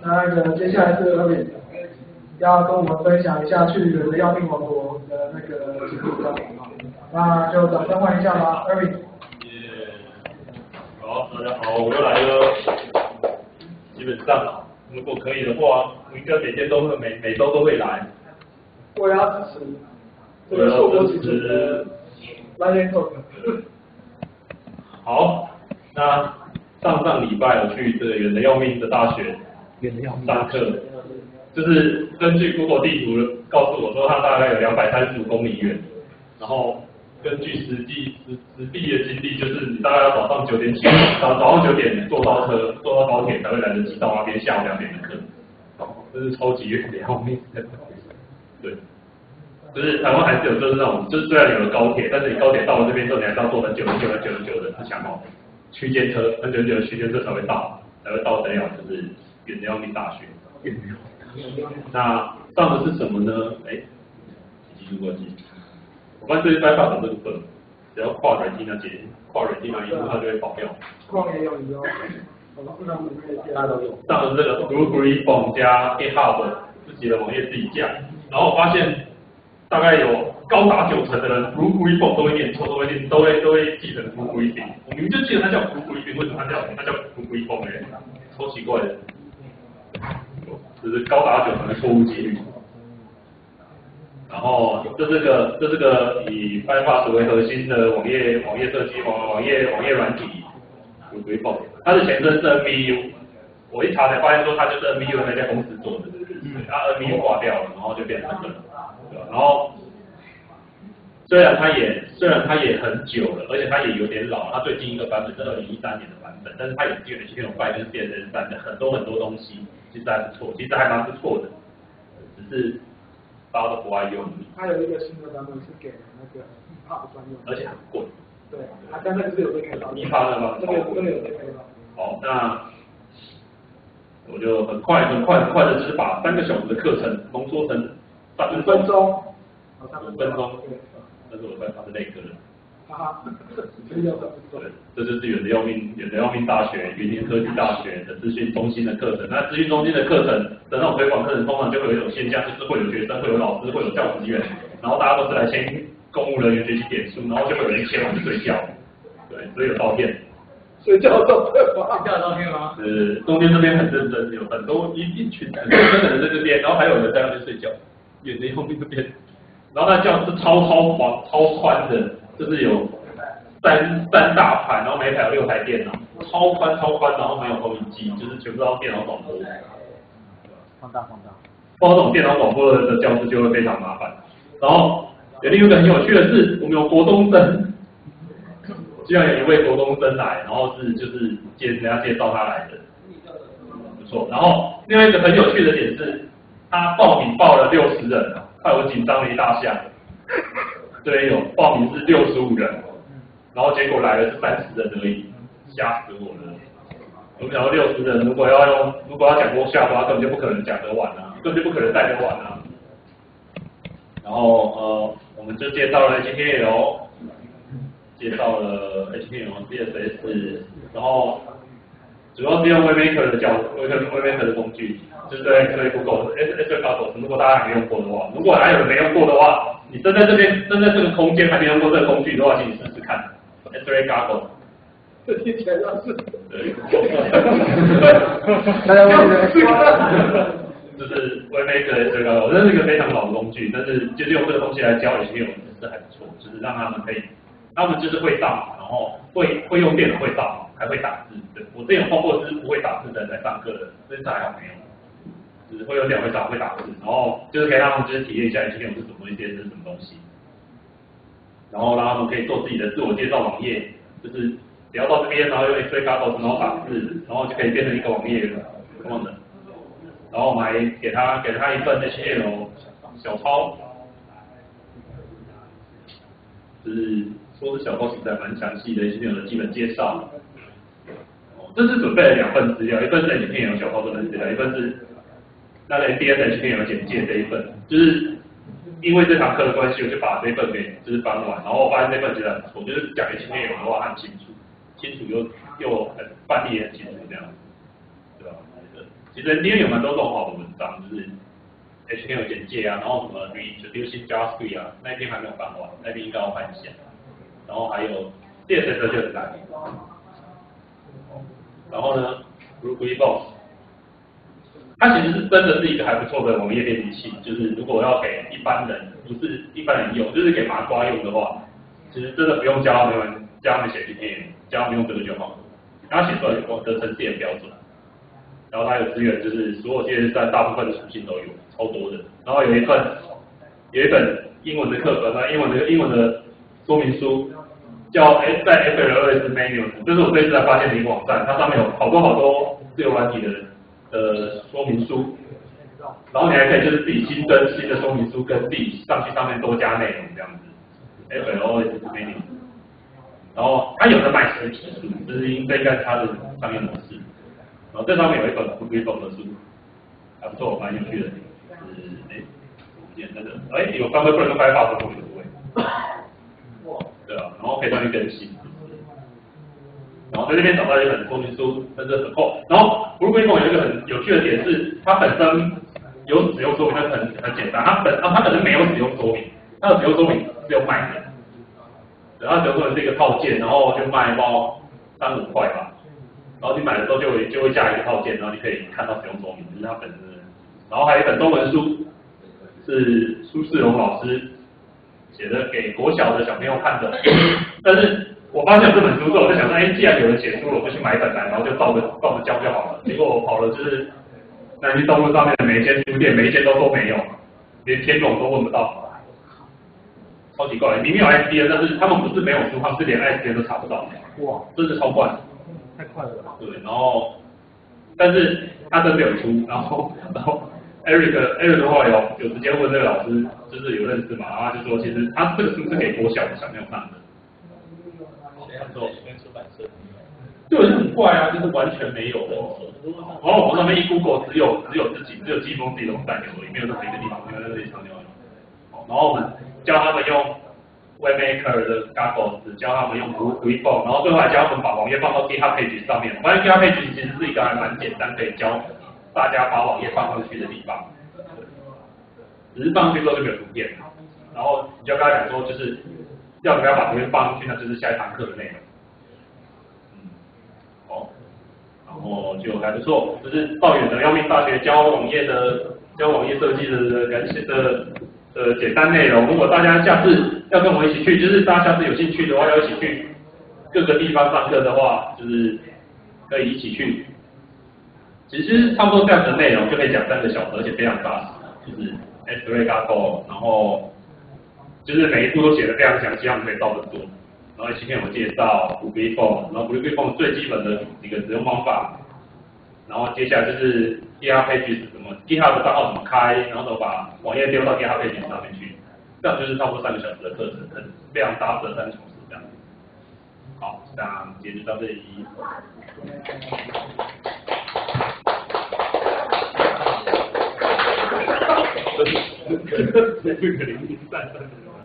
接下来是Irving，要跟我们分享一下去远的要命王国的那个经历照。那就掌声欢迎一下吧，Irving。 好，大家好，我又来了。基本上，如果可以的话，我应该每天都会，每周都会来。 我也要支持这个硕果仅存的Lightning Talk。 好，那上礼拜我去这个远的要命的大学上课，就是根据 Google 地图告诉我说，它大概有235公里远，然后根据实地的经历，就是你大概要早上9点起，早上9点坐到高铁才会来得及到那边下午2点的课，这是超级远的要命。对，就是台湾还是有就是那种，就是虽然有了高铁，但是你高铁到了这边之后，你还是要坐很久的自强号区间车，很久的区间车才会到得了，就是远的要命大学。那上的是什么呢？继续过去。我发现对白发的这个本，只要跨软体那一步，它就会跑掉。 矿也有，你知道吗？我们市场里面大家都有。 上的这个 Blueprint 加 GitHub 自己的网页自己架，然后我发现大概有高达90%的人 Blueprint 都会念错，都会记成 Blueprint。我明明就记得它叫 Blueprint， 为什么它叫 Blueprint 呢？超奇怪的，就是高达90%的错误几率。然后这是个以 Firefox 为核心的网页设计网页软体 Blueprint， 它的前身是 NVU， 我一查才发现说它就是 NVU 那家公司做的，它 NVU 挂掉了，然后就变成这个，对吧？然后虽然它也很久了，而且它也有点老，它最近一个版本是2013年的版本，但是它也基本HTML5跟 CSS3的很多东西，其实还不错，其实还蛮不错的，只是大家都不爱用。 它有一个新的版本是给那个 EPUB 专用， 而且很贵。 对，它但那个是有被开发的。 EPUB 的吗？ 这个有被开发。 好，那我就很快的，就是把3个小时的课程浓缩成3分钟。5分钟。但是我快发是那个人。 哈哈，对， 这就是远的要命大学云林科技大学的资讯中心的课程。那资讯中心的课程的那种推广课程，通常就会有一种现象，就是会有学生、会有老师、会有教职员，然后大家都是来签公务人员学习点数，然后就会有人签完就睡觉。对，所以有照片。 睡觉的照片吗？ 中间这边很认真，有很多一群很认真的人在这边，然后还有人在那边睡觉，远的要命这边。然后那教室超广、超宽的，就是有三大盘，然后每排有6台电脑，超宽，然后没有投影机，就是全部都要电脑广播。 放大。 包括这种电脑广播的教室就会非常麻烦。然后有另一个很有趣的是，我们有国中生，居然有一位国中生来，然后就是人家介绍他来的，不错。然后另外一个很有趣的点是，他报名报了60人。害我紧张了一大下，这边有报名是65人，然后结果来的是30人而已，吓死我了。我们想到60人，如果要讲过下巴，根本就不可能讲得完啊，根本就不可能带得完啊。然后我们就介绍了 HTML， 介绍了 HTML、CSS， 然后主要是用 Webmaker 的工具。就是对 Google S3 如果大家还没用过的话，如果还有人没用过的话，你站在这个空间还没用过这个工具的话，请你试试看 S3 Goggle。 这听起来像是。 对。 大家忘记就是 Webmaker S3 Goggle，这是一个非常老的工具，但是就是用这个东西来教HTML是还不错，就是让他们就是会上，然后会用电脑会上，还会打字。对，我之前有碰过是不会打字的人来上课的，这次还好没有。就是会有电脑会打字，然后就是可以让他们就是体验一下 HTML 是什么这是什么东西，然后让他们可以做自己的自我介绍网页，就是聊到这边，然后用 S3 Goggle 然后打字，然后就可以变成一个网页了，这样的。然后我们还给他一份 HTML 小抄，就是说是小抄，其实还蛮详细的 HTML 的基本介绍。这次准备了2份资料，一份是 HTML 小抄这份资料，一份是那个 MBS HTML 简介这一份，就是因为这堂课的关系，我就把这一份给就是翻完，然后我发现这份其实很不错，就是讲 HTML 的话很清楚又范例也很清楚这样子，对吧？ 其实 NDN 有蛮多这种好的文章，就是 HTML 简介啊，然后什么 Reintroducing JavaScript 啊，那一篇还没有翻完，那篇应该要翻一下。然后还有 CSS 就很难。然后呢 Groovy Box， 它其实是真的是一个还不错的网页编辑器，就是如果要给一般人，不是一般人用，就是给麻瓜用的话，其实真的不用教他们写 HTML， 教他们用这个就好。它写出来的程式也标准，然后它有资源，就是所有 CSS 大部分的属性都有，超多的。然后有一本英文的课本啊，英文的说明书。叫在 FLOS Menus， 这是我这次才发现的一个网站，它上面有好多自由软体的说明书，然后你还可以就是自己新增新的说明书，跟自己上去上面多加内容这样子。FLOS Menus， 然后它有的卖实体书，就是应该它的商业模式。然后这上面有一本 Groovy 的书，还不错，蛮有趣的，是我见那个有3个跟Firefox同学的位。对啊，然后可以上去更新，然后在这边找到一本说明书，真的很厚。然后 Groovy 有一个很有趣的点是，它本身有使用说明，它很简单，它本身没有使用说明，它的使用说明是用卖的，对，它使用说明是一个套件，然后就卖包3-5块吧，然后你买的时候就会加一个套件，然后你可以看到使用说明，这是它本身的。然后还有一本中文书，是苏世荣老师写的给国小的小朋友看的，但是我发现这本书之后，我就想说，既然有人写书了，我就去买一本来，然后就照着教就好了。结果我跑了就是南京东路上面的每一间书店，每一间都说没有，连天龙都问不到，超级怪。明明有 ISBN， 但是他们不是没有书，他们是连 ISBN 都查不到。哇，真是超怪， 太快了吧？ 对，然后但是他真的有出，然后。Eric 的话有直接问这个老师，就是有认识嘛，然后他就说，其实他这个书是给国小的小朋友看的。 谁要做？跟出版社？ 对，就很怪啊，就是完全没有的。然后我们那边一 Google 只有季风自己的网站有而已，没有任何一个地方没有任何一场有。然后我们教他们用 Webmaker 的 Goggles， 教他们用 Groovy， 然后最后还教他们把网页放到 GitHub Pages 上面。我发现 GitHub Pages 其实是一个还蛮简单可以教大家把网页放上去的地方，只是放上去之后就没有图片，然后你就跟他讲说，就是要不要把图片放上去，那就是下一堂课的内容。好，然后就还不错，就是道远的要命大学教网页设计的简单内容。如果大家下次要跟我一起去，就是大家下次有兴趣的话，要一起去各个地方上课的话，就是可以一起去。其实差不多这样的内容就可以讲3个小时，而且非常扎实，就是 S3 Gaggle， 然后就是每一步都写得非常详细，他们可以照着做。然后前面有介绍 Groovy， 然后 Groovy 最基本的几个使用方法，然后接下来就是 GitHub Pages 怎么 GitHub 的账号怎么开，然后怎么把网页丢到 GitHub Pages 上面去，这样就是差不多3个小时的课程，非常扎实的3个小时这样。好，那今天就到这里。这个0.33。